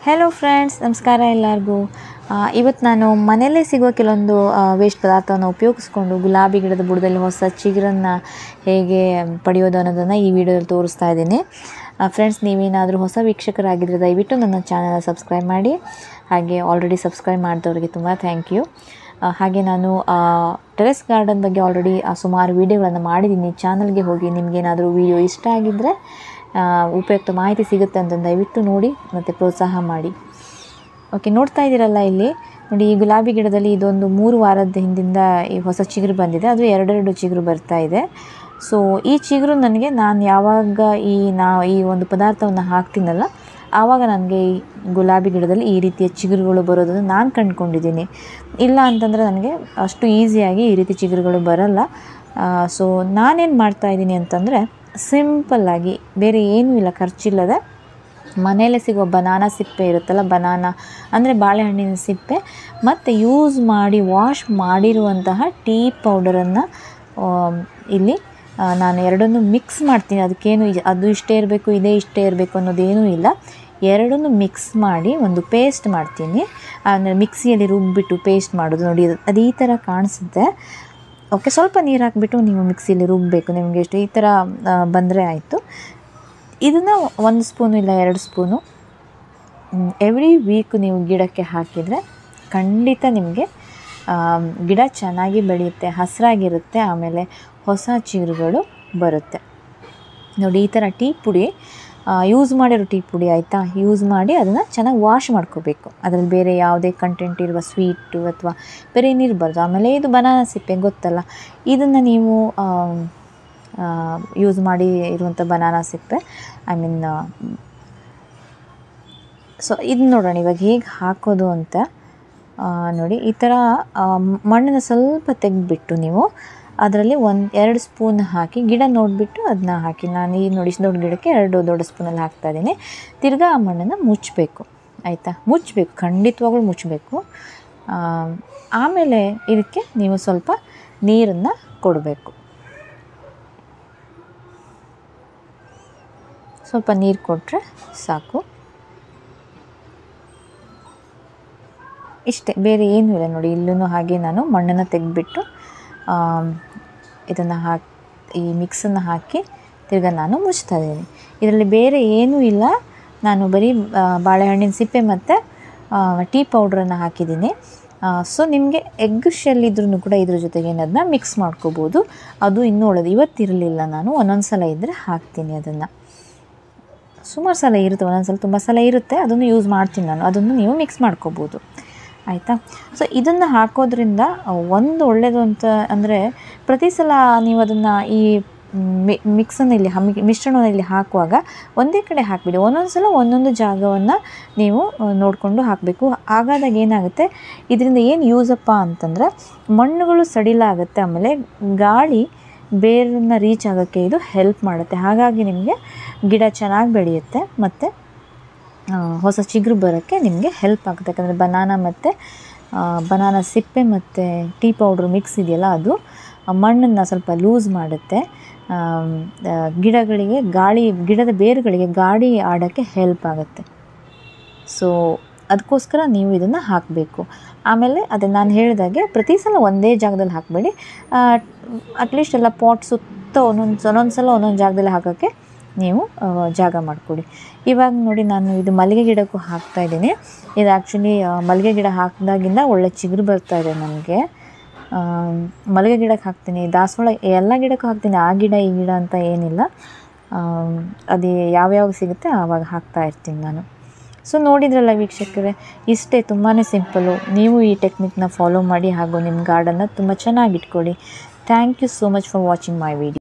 Hello friends, ನಮಸ್ಕಾರ ಎಲ್ಲರಿಗೂ. ಇವತ್ತು ನಾನು ಮನೆಯಲ್ಲೇ ಸಿಗುವ ಕೆಲವೊಂದು ವೇಸ್ಟ್ ಪದಾರ್ಥವನ್ನು ಉಪಯೋಗಿಸ್ಕೊಂಡು ಗುಲಾಬಿ ಗಿಡದ ಬುಡದಲ್ಲಿ ಹೊಸ ಚಿಗುರನ್ನು ಹೇಗೆ ಪಡೆಯೋದು ಅನ್ನೋದನ್ನು ಈ ವಿಡಿಯೋದಲ್ಲಿ ತೋರಿಸ್ತಾ ಇದ್ದೀನಿ. ಫ್ರೆಂಡ್ಸ್, ನೀವೇನಾದರೂ ಹೊಸ ವೀಕ್ಷಕರಾಗಿದ್ದರೆ ದಯವಿಟ್ಟು ನನ್ನ ಚಾನಲ್ ಸಬ್ಸ್ಕ್ರೈಬ್ ಮಾಡಿ. ಹಾಗೆ ಆಲ್ರೆಡಿ ಸಬ್ಸ್ಕ್ರೈಬ್ ಮಾಡಿದವರಿಗೆ ತುಂಬ ಥ್ಯಾಂಕ್ ಯು. ಹಾಗೆ ನಾನು ಟೆರೆಸ್ ಗಾರ್ಡನ್ ಬಗ್ಗೆ ಆಲ್ರೆಡಿ ಸುಮಾರು ವೀಡಿಯೋಗಳನ್ನು ಮಾಡಿದ್ದೀನಿ. ಚಾನಲ್ಗೆ ಹೋಗಿ ನಿಮಗೇನಾದರೂ ವೀಡಿಯೋ ಇಷ್ಟ ಆಗಿದ್ದರೆ, ಉಪಯುಕ್ತ ಮಾಹಿತಿ ಸಿಗುತ್ತೆ ಅಂತ ದಯವಿಟ್ಟು ನೋಡಿ ಮತ್ತು ಪ್ರೋತ್ಸಾಹ ಮಾಡಿ. ಓಕೆ, ನೋಡ್ತಾ ಇದ್ದೀರಲ್ಲ ಇಲ್ಲಿ ನೋಡಿ, ಈ ಗುಲಾಬಿ ಗಿಡದಲ್ಲಿ ಇದೊಂದು 3 ವಾರದ ಹಿಂದಿಂದ ಈ ಹೊಸ ಚಿಗುರು ಬಂದಿದೆ. ಅದು 2 ಚಿಗುರು ಬರ್ತಾ ಇದೆ. ಸೊ ಈ ಚಿಗುರು ನನಗೆ ನಾನು ಯಾವಾಗ ಈ ಒಂದು ಪದಾರ್ಥವನ್ನು ಹಾಕ್ತೀನಲ್ಲ, ಆವಾಗ ನನಗೆ ಈ ಗುಲಾಬಿ ಗಿಡದಲ್ಲಿ ಈ ರೀತಿಯ ಚಿಗುರುಗಳು ಬರೋದನ್ನು ನಾನು ಕಂಡುಕೊಂಡಿದ್ದೀನಿ. ಇಲ್ಲ ಅಂತಂದರೆ ನನಗೆ ಅಷ್ಟು ಈಸಿಯಾಗಿ ಈ ರೀತಿ ಚಿಗುರುಗಳು ಬರಲ್ಲ. ಸೊ ನಾನೇನು ಮಾಡ್ತಾಯಿದ್ದೀನಿ ಅಂತಂದರೆ, ಸಿಂಪಲ್ಲಾಗಿ ಬೇರೆ ಏನೂ ಇಲ್ಲ, ಖರ್ಚಿಲ್ಲದೆ ಮನೆಯಲ್ಲೇ ಸಿಗುವ ಬನಾನಾ ಸಿಪ್ಪೆ ಇರುತ್ತಲ್ಲ, ಬನಾನಾ ಅಂದರೆ ಬಾಳೆಹಣ್ಣಿನ ಸಿಪ್ಪೆ, ಮತ್ತು ಯೂಸ್ ಮಾಡಿ ವಾಶ್ ಮಾಡಿರುವಂತಹ ಟೀ ಪೌಡರನ್ನು ಇಲ್ಲಿ ನಾನು ಎರಡನ್ನೂ ಮಿಕ್ಸ್ ಮಾಡ್ತೀನಿ. ಅದಕ್ಕೇನು ಅದು ಇಷ್ಟೇ ಇರಬೇಕು, ಇದೇ ಇಷ್ಟೇ ಇರಬೇಕು ಅನ್ನೋದೇನೂ ಇಲ್ಲ. ಎರಡನ್ನೂ ಮಿಕ್ಸ್ ಮಾಡಿ ಒಂದು ಪೇಸ್ಟ್ ಮಾಡ್ತೀನಿ. ಅಂದರೆ ಮಿಕ್ಸಿಯಲ್ಲಿ ರುಬ್ಬಿಟ್ಟು ಪೇಸ್ಟ್ ಮಾಡೋದು ನೋಡಿ, ಅದು ಈ ಥರ ಕಾಣಿಸುತ್ತೆ. ಓಕೆ, ಸ್ವಲ್ಪ ನೀರು ಹಾಕಿಬಿಟ್ಟು ನೀವು ಮಿಕ್ಸಿಯಲ್ಲಿ ರುಬ್ಬಬೇಕು. ನಿಮಗೆ ಎಷ್ಟು ಈ ಥರ ಬಂದರೆ ಆಯಿತು. ಇದನ್ನು 1 ಸ್ಪೂನು ಇಲ್ಲ 2 ಸ್ಪೂನು ಎವ್ರಿ ವೀಕ್ ನೀವು ಗಿಡಕ್ಕೆ ಹಾಕಿದರೆ ಖಂಡಿತ ನಿಮಗೆ ಗಿಡ ಚೆನ್ನಾಗಿ ಬೆಳೆಯುತ್ತೆ, ಹಸಿರಾಗಿರುತ್ತೆ, ಆಮೇಲೆ ಹೊಸ ಚಿಗುರುಗಳು ಬರುತ್ತೆ. ನೋಡಿ, ಈ ಥರ ಟೀ ಪುಡಿ ಯೂಸ್ ಮಾಡಿರೋ ಟೀ ಪುಡಿ ಆಯಿತಾ, ಯೂಸ್ ಮಾಡಿ ಅದನ್ನು ಚೆನ್ನಾಗಿ ವಾಶ್ ಮಾಡ್ಕೋಬೇಕು. ಅದರಲ್ಲಿ ಬೇರೆ ಯಾವುದೇ ಕಂಟೆಂಟ್ ಇರುವ ಸ್ವೀಟು ಅಥವಾ ಬೇರೆ ಏನಿರಬಾರ್ದು. ಆಮೇಲೆ ಇದು ಬನಾನಾ ಸಿಪ್ಪೆ ಗೊತ್ತಲ್ಲ, ಇದನ್ನು ನೀವು ಯೂಸ್ ಮಾಡಿ ಇರುವಂಥ ಬನಾನಾ ಸಿಪ್ಪೆ, ಸೊ ಇದನ್ನ ನೋಡೋಣ ಇವಾಗ ಹೇಗೆ ಹಾಕೋದು ಅಂತ. ನೋಡಿ, ಈ ಥರ ಮಣ್ಣನ್ನು ಸ್ವಲ್ಪ ತೆಗೆದುಬಿಟ್ಟು ನೀವು ಅದರಲ್ಲಿ 1-2 ಸ್ಪೂನ್ ಹಾಕಿ, ಗಿಡ ನೋಡಿಬಿಟ್ಟು ಅದನ್ನ ಹಾಕಿ. ನಾನು ಈ ನೋಡಿ ದೊಡ್ಡ ಗಿಡಕ್ಕೆ 2 ದೊಡ್ಡ ಸ್ಪೂನಲ್ಲಿ ಹಾಕ್ತಾಯಿದ್ದೀನಿ. ತಿರ್ಗಾ ಆ ಮಣ್ಣನ್ನು ಮುಚ್ಚಬೇಕು ಆಯಿತಾ, ಮುಚ್ಚಬೇಕು, ಖಂಡಿತವಾಗ್ಲೂ ಮುಚ್ಚಬೇಕು. ಆಮೇಲೆ ಇದಕ್ಕೆ ನೀವು ಸ್ವಲ್ಪ ನೀರನ್ನು ಕೊಡಬೇಕು. ಸ್ವಲ್ಪ ನೀರು ಕೊಟ್ಟರೆ ಸಾಕು, ಇಷ್ಟೇ, ಬೇರೆ ಏನೂ ಇಲ್ಲ. ನೋಡಿ, ಇಲ್ಲೂ ಹಾಗೆ ನಾನು ಮಣ್ಣನ್ನು ತೆಗೆದುಬಿಟ್ಟು ಇದನ್ನು ಈ ಮಿಕ್ಸನ್ನು ಹಾಕಿ ತಿರ್ಗಾ ನಾನು ಮುಚ್ತಾ ಇದ್ದೀನಿ. ಇದರಲ್ಲಿ ಬೇರೆ ಏನೂ ಇಲ್ಲ, ನಾನು ಬರೀ ಬಾಳೆಹಣ್ಣಿನ ಸಿಪ್ಪೆ ಮತ್ತು ಟೀ ಪೌಡ್ರನ್ನು ಹಾಕಿದ್ದೀನಿ. ಸೊ ನಿಮಗೆ ಎಗ್ ಶೆಲ್ ಇದ್ರೂ ಕೂಡ ಇದ್ರ ಜೊತೆಗೆ ಅದನ್ನ ಮಿಕ್ಸ್ ಮಾಡ್ಕೋಬೋದು. ಅದು ಇನ್ನೂ ಒಳ್ಳೆಯದು. ಇವತ್ತಿರಲಿಲ್ಲ, ನಾನು ಒಂದೊಂದು ಸಲ ಇದ್ದರೆ ಹಾಕ್ತೀನಿ. ಅದನ್ನು ಸುಮಾರು ಸಲ ಇರುತ್ತೆ, ಒಂದೊಂದು ಸಲ ತುಂಬ ಸಲ ಇರುತ್ತೆ, ಅದನ್ನು ಯೂಸ್ ಮಾಡ್ತೀನಿ ನಾನು. ಅದನ್ನು ನೀವು ಮಿಕ್ಸ್ ಮಾಡ್ಕೋಬೋದು ಆಯಿತಾ. ಸೊ ಇದನ್ನು ಹಾಕೋದ್ರಿಂದ ಒಂದು ಒಳ್ಳೆಯದು ಅಂತ ಅಂದರೆ, ಪ್ರತಿ ಸಲ ನೀವು ಅದನ್ನು ಈ ಮಿಕ್ಸನ್ನು ಇಲ್ಲಿ ಮಿಶ್ರಣವನ್ನು ಇಲ್ಲಿ ಹಾಕುವಾಗ ಒಂದೇ ಕಡೆ ಹಾಕಿಬಿಡಿ. ಒಂದೊಂದು ಸಲ ಒಂದೊಂದು ಜಾಗವನ್ನು ನೀವು ನೋಡಿಕೊಂಡು ಹಾಕಬೇಕು. ಹಾಗಾದಾಗ ಏನಾಗುತ್ತೆ, ಇದರಿಂದ ಏನು ಯೂಸಪ್ಪ ಅಂತಂದರೆ, ಮಣ್ಣುಗಳು ಸಡಿಲಾಗುತ್ತೆ, ಆಮೇಲೆ ಗಾಳಿ ಬೇರನ್ನು ರೀಚ್ ಆಗೋಕ್ಕೆ ಇದು ಹೆಲ್ಪ್ ಮಾಡುತ್ತೆ. ಹಾಗಾಗಿ ನಿಮಗೆ ಗಿಡ ಚೆನ್ನಾಗಿ ಬೆಳೆಯುತ್ತೆ ಮತ್ತು ಹೊಸ ಚಿಗುರು ಬರೋಕ್ಕೆ ನಿಮಗೆ ಹೆಲ್ಪ್ ಆಗುತ್ತೆ. ಯಾಕಂದರೆ ಬನಾನಾ ಸಿಪ್ಪೆ ಮತ್ತು ಟೀ ಪೌಡ್ರ್ ಮಿಕ್ಸ್ ಇದೆಯಲ್ಲ, ಅದು ಮಣ್ಣನ್ನು ಸ್ವಲ್ಪ ಲೂಸ್ ಮಾಡುತ್ತೆ. ಗಿಡದ ಬೇರುಗಳಿಗೆ ಗಾಳಿ ಆಡೋಕ್ಕೆ ಹೆಲ್ಪ್ ಆಗುತ್ತೆ. ಸೊ ಅದಕ್ಕೋಸ್ಕರ ನೀವು ಇದನ್ನು ಹಾಕಬೇಕು. ಆಮೇಲೆ ಅದೇ ನಾನು ಹೇಳಿದಾಗೆ ಪ್ರತಿ ಸಲ ಒಂದೇ ಜಾಗದಲ್ಲಿ ಹಾಕಬೇಡಿ. ಅಟ್ಲೀಸ್ಟ್ ಎಲ್ಲ ಪಾಟ್ ಸುತ್ತ ಒಂದೊಂದು ಸಲ ಒಂದೊಂದು ಜಾಗದಲ್ಲಿ ಹಾಕೋಕ್ಕೆ ನೀವು ಜಾಗ ಮಾಡಿಕೊಡಿ. ಇವಾಗ ನೋಡಿ, ನಾನು ಇದು ಮಲ್ಲಿಗೆ ಗಿಡಕ್ಕೂ ಹಾಕ್ತಾಯಿದ್ದೀನಿ. ಇದು ಆ್ಯಕ್ಚುಲಿ ಮಲ್ಲಿಗೆ ಗಿಡ ಹಾಕಿದಾಗಿಂದ ಒಳ್ಳೆ ಚಿಗುರು ಬರ್ತಾಯಿದೆ ನನಗೆ. ಮಲ್ಲಿಗೆ ಗಿಡಕ್ಕೆ ಹಾಕ್ತೀನಿ, ದಾಸವಾಳ ಎಲ್ಲ ಗಿಡಕ್ಕೂ ಹಾಕ್ತೀನಿ. ಆ ಗಿಡ ಈ ಗಿಡ ಅಂತ ಏನಿಲ್ಲ, ಅದು ಯಾವ್ಯಾವ ಸಿಗುತ್ತೆ ಆವಾಗ ಹಾಕ್ತಾಯಿರ್ತೀನಿ ನಾನು. ಸೊ ನೋಡಿದ್ರಲ್ಲ ವೀಕ್ಷಕರೇ, ಇಷ್ಟೇ, ತುಂಬಾ ಸಿಂಪಲ್ಲು. ನೀವು ಈ ಟೆಕ್ನಿಕ್ನ ಫಾಲೋ ಮಾಡಿ ಹಾಗೂ ನಿಮ್ಮ ಗಾರ್ಡನ್ನ ತುಂಬ ಚೆನ್ನಾಗಿ ಇಟ್ಕೊಳ್ಳಿ. Thank you so much for watching my video.